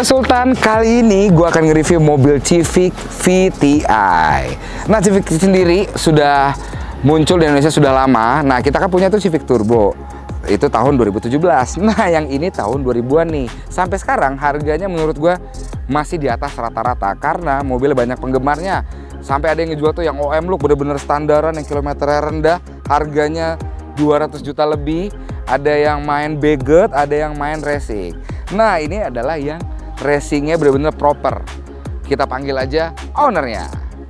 gue Sultan. Kali ini gue akan nge-review mobil Civic VTI. Nah, Civic sendiri sudah muncul di Indonesia sudah lama. Nah, kita kan punya tuh Civic Turbo. Itu tahun 2017. Nah, yang ini tahun 2000-an nih. Sampai sekarang harganya menurut gue masih di atas rata-rata karena mobil banyak penggemarnya. Sampai ada yang ngejual tuh yang OM look bener-bener standaran, yang kilometernya rendah, harganya 200 juta lebih. Ada yang main beget, ada yang main racing. Nah, ini adalah yang racingnya bener-bener proper. Kita panggil aja ownernya.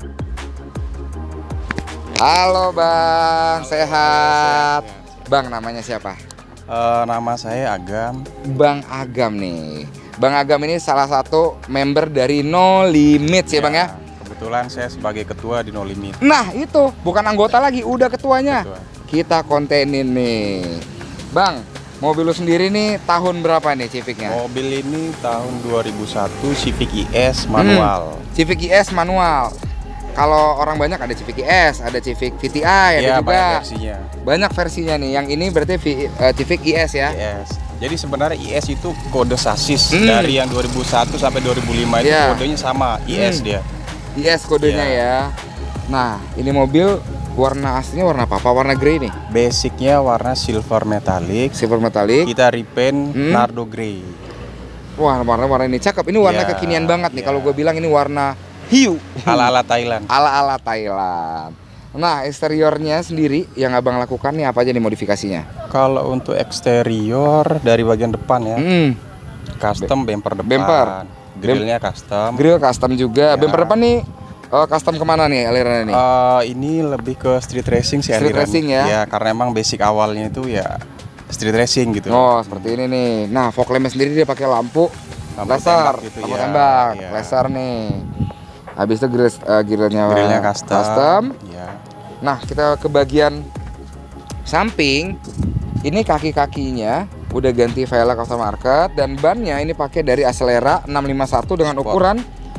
Halo Bang, sehat? Bang, namanya siapa? Nama saya Agam. Bang Agam nih. Bang Agam ini salah satu member dari No Limit ya Bang ya? Kebetulan saya sebagai ketua di No Limit. Nah itu, bukan anggota lagi, udah ketuanya. Ketua. Kita kontenin nih. Bang, mobil lu sendiri nih tahun berapa nih Civicnya? Mobil ini tahun 2001 Civic IS manual. Civic IS manual. Kalau orang banyak ada Civic IS, ada Civic VTI, ada juga. Banyak versinya. Banyak versinya nih. Yang ini berarti Civic IS ya? IS. Jadi sebenarnya IS itu kode sasis dari yang 2001 sampai 2005 itu kodenya sama IS dia. IS kodenya ya. Nah, ini mobil warna aslinya warna apa? Warna grey nih? Basicnya warna silver metallic. Silver metallic. Kita repaint nardo grey. Wah, warna ini cakep. Ini warna kekinian banget nih. Kalau gue bilang ini warna hiu. Ala-ala Thailand. Ala-ala Thailand. Nah, eksteriornya sendiri yang abang lakukan nih apa aja nih modifikasinya? Kalau untuk eksterior dari bagian depan ya, custom bumper depan. Grillnya custom. Grill custom juga. Bumper depan nih custom kemana nih alirannya nih? Ini lebih ke street racing sih. Street racing ya? Ya, karena emang basic awalnya itu ya street racing gitu. Oh, seperti ini nih. Nah, fog lampnya sendiri dia pakai lampu laser, gitu, lampu tembak, laser nih. Habis itu grillnya custom. Ya. Nah, kita ke bagian samping. Ini kaki-kakinya udah ganti velg aftermarket dan bannya ini pakai dari Acelera 651 dengan ukuran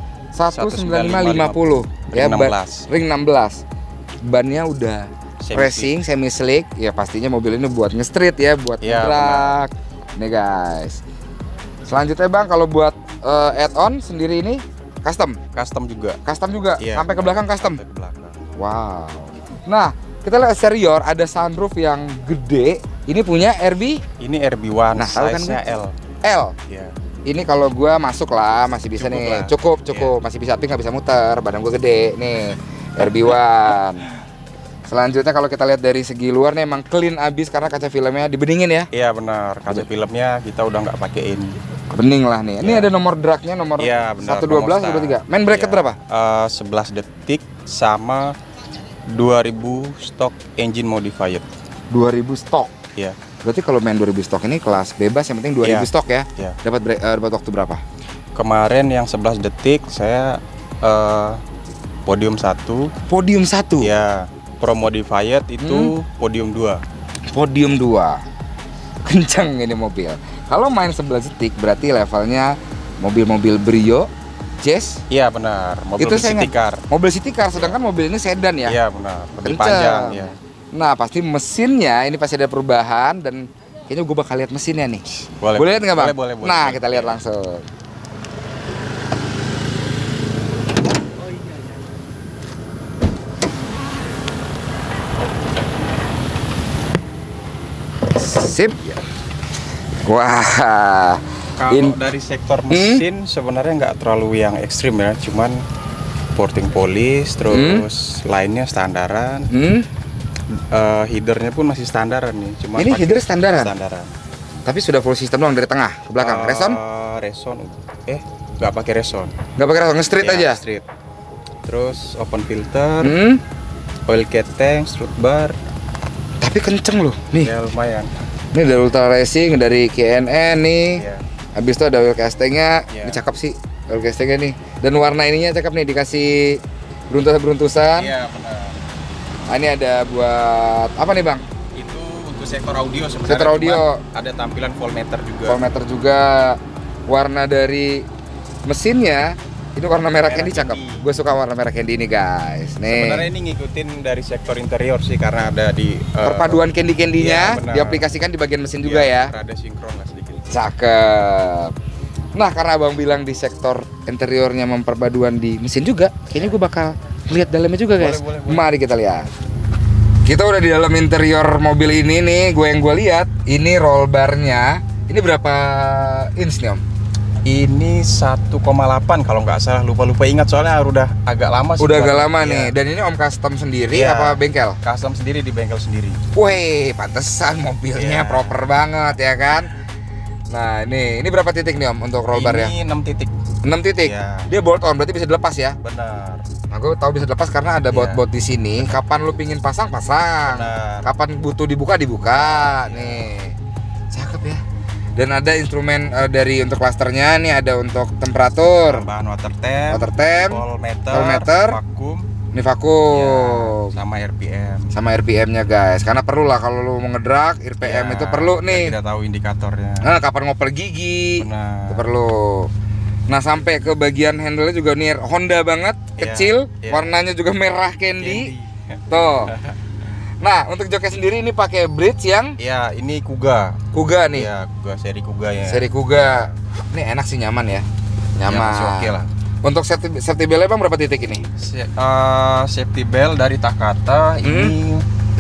19550 ya, ring 16. Bannya udah racing semi slick ya, pastinya mobil ini buat nge-street ya, buat nge-drag. Nih guys. Selanjutnya Bang, kalau buat add-on sendiri ini custom juga. Sampai ke belakang custom. Sampai ke belakang. Wow. Nah, kita lihat eksterior ada sunroof yang gede. Ini punya RB? Ini RB1. Nah, size-nya L. Iya. Ini kalau gua masuk lah, masih bisa nih. Cukup. Masih bisa, tapi nggak bisa muter. Badan gua gede nih. RB1. Selanjutnya kalau kita lihat dari segi luar nih emang clean abis karena kaca filmnya dibeningin ya? Iya benar. Kaca filmnya kita udah nggak pakein. Bening lah nih. Ini ada nomor dragnya nomor 112 atau 23. Main bracket berapa? 11 detik sama 2000 stock engine modified. 2000 stok. Iya. Berarti kalau main 2000 stok ini kelas bebas, yang penting 2000 stok ya. Iya. Dapat waktu berapa? Kemarin yang 11 detik saya podium 1. Podium 1. Ya. Pro modified itu podium 2. Podium 2. Kencang ini mobil. Kalau main 11 detik berarti levelnya mobil-mobil Brio, Jazz. Iya benar. Mobil city car. Mobil city car, sedangkan mobil ini sedan ya. Iya benar. Lebih panjang ya. Nah, pasti mesinnya ini pasti ada perubahan dan kayaknya gue bakal lihat mesinnya nih. Boleh lihat nggak Bang? Boleh. Nah, kita lihat langsung. Sip. Wah. Kalau dari sektor mesin sebenarnya nggak terlalu yang ekstrim ya, cuman porting polish, terus lainnya standaran. Headernya pun masih standaran nih, cuma ini header standaran. Tapi sudah full system dong dari tengah ke belakang. Reson? Nggak pakai reson. Nggak pakai reson, nge-street aja. Street. Terus open filter, oil tank, strut bar. Tapi kenceng loh, nih. Ya lumayan. Ini dari Ultra Racing, dari KNN nih. Habis itu ada oil castingnya, ini cakep sih oil castingnya nih. Dan warna ininya cakep nih, dikasih beruntusan. Iya benar. Nah, ini ada buat apa nih Bang? Itu untuk sektor audio sebenarnya. Sektor audio. Ada tampilan voltmeter juga. Voltmeter juga. Warna dari mesinnya itu warna merah candy cakep. Gue suka warna merah candy ini guys. Nih. Sebenarnya ini ngikutin dari sektor interior sih karena ada di perpaduan candy-candinya diaplikasikan di bagian mesin juga ya. Ada sinkron lah sedikit. Cakep. Nah, karena abang bilang di sektor interiornya memperpaduan di mesin juga, kayaknya gue bakal lihat dalamnya juga guys. Boleh. Mari kita lihat. Kita udah di dalam interior mobil ini nih, gue lihat ini roll barnya. Ini berapa inch nih om? Ini 1,8 kalau nggak salah, lupa ingat soalnya udah agak lama sih. Udah agak lama Iya. nih. Dan ini om custom sendiri Iya. apa bengkel? Custom sendiri di bengkel sendiri. Wih, pantesan mobilnya Iya. proper banget ya kan. Nah, ini berapa titik nih om untuk roll bar ya? Ini 6 titik. 6 titik. Iya. Dia bolt on berarti bisa dilepas ya. Benar. Nah, gue tahu bisa dilepas karena ada Iya. baut-baut di sini. Kapan lu pingin pasang? Benar. Kapan butuh dibuka? Iya. Nih, cakep ya. Dan ada instrumen dari untuk klasternya nih, ada untuk temperatur, Tambahan water temp, voltmeter, voltmeter, vakum, ini vakum, ya, sama RPM. sama RPM-nya guys. Karena perlu lah kalau lu mau ngedrak, RPM Ya, itu perlu biar nih. Kita tahu indikatornya. Nah, kapan ngopel gigi, Benar. itu perlu. Nah, sampai ke bagian handle-nya juga nih Honda banget, Iya, kecil, iya. warnanya juga merah candy. Candy. Tuh. Nah, untuk joknya sendiri ini pakai bridge yang Ya, ini Kuga. Kuga nih. Ya, Kuga seri Kuga ya. Seri Kuga. Ini enak sih, nyaman ya. Nyaman. Ya, masih oke lah. Untuk safety belt bang berapa titik ini? Safety belt dari Takata ini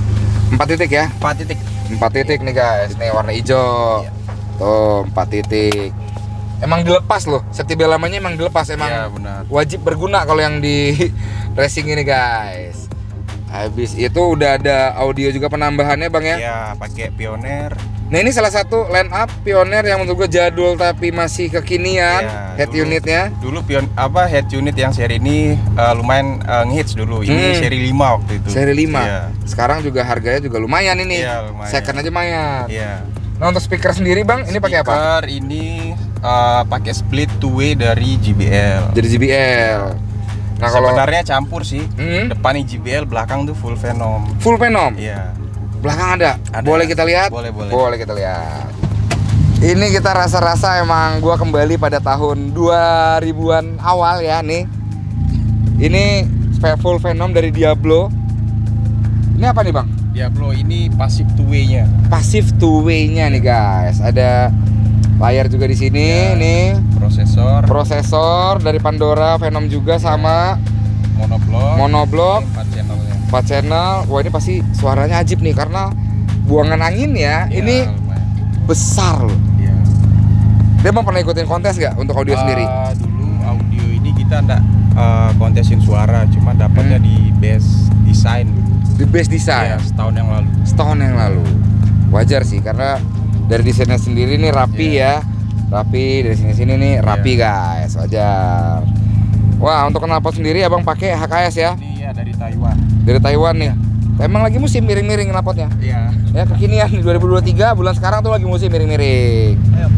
4 titik ya? 4 titik. 4 titik nih guys. Nih warna hijau. Iya. Tuh, 4 titik. Emang dilepas loh. Safety belt lamanya emang dilepas, emang Iya, benar. wajib berguna kalau yang di racing ini guys. Habis itu udah ada audio juga penambahannya bang ya? Ya, pakai Pioneer. Nah ini salah satu line up Pioneer yang menurut gue jadul tapi masih kekinian. Ya, Head dulu- unitnya. Dulu head unit yang seri ini lumayan ngehits dulu. Ini seri 5 waktu itu. Seri 5. Iya. Sekarang juga harganya juga lumayan ini. Iya, lumayan. Second aja lumayan. Iya. Nah untuk speaker sendiri bang, ini pakai apa? Speaker ini pakai split two way dari JBL. Jadi JBL. Nah kalau Sebenarnya campur sih. Hmm? Depan JBL, belakang tuh full Venom. full Venom, Iya. belakang ada. Ada. Boleh kita lihat? Boleh. Boleh kita lihat. Ini kita rasa-rasa emang gua kembali pada tahun 2000-an awal ya nih. Ini full Venom dari Diablo. Ini apa nih bang? Diablo ini passive two way-nya. Passive two way-nya nih guys. Ada layar juga di sini Ya. nih. Prosesor Prosesor dari Pandora Venom juga sama monoblok. monoblok 4 channelnya. 4 channel. Wah ini pasti suaranya ajib nih karena buangan angin ya. Iya, Ini lumayan. besar loh. Iya. Dia mau pernah ikutin kontes nggak untuk audio sendiri? Dulu audio ini kita nggak kontesin suara, cuma dapatnya di base design dulu. Di base Iya, design setahun yang lalu. setahun yang lalu. Wajar sih karena dari desainnya sendiri nih rapi ya. Rapi dari sini-sini nih rapi guys. Wajar. Wah untuk knalpot sendiri abang pakai HKS ya. Ini ya dari Taiwan. Dari Taiwan nih. Emang lagi musim miring-miring knalpotnya. Iya. Ya kekinian di 2023 bulan sekarang tuh lagi musim miring-miring.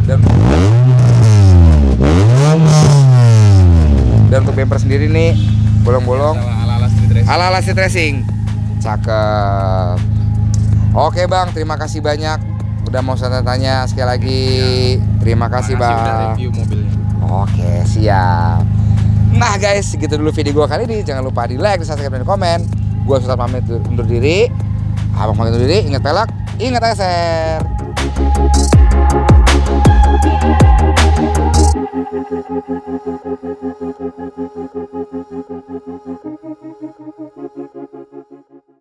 Dan untuk bumper sendiri nih bolong-bolong Ala-ala street racing. ala-ala street racing. Cakep. Oke bang, terima kasih banyak udah mau saya tanya sekali lagi. Terima kasih Makasih udah bang. review mobilnya. Oke siap. Nah guys, segitu dulu video gua kali ini. Jangan lupa di like, di subscribe, dan di komen. Gua Sultan pamit undur diri. Abang pamit undur diri. Ingat pelak, ingat ASR.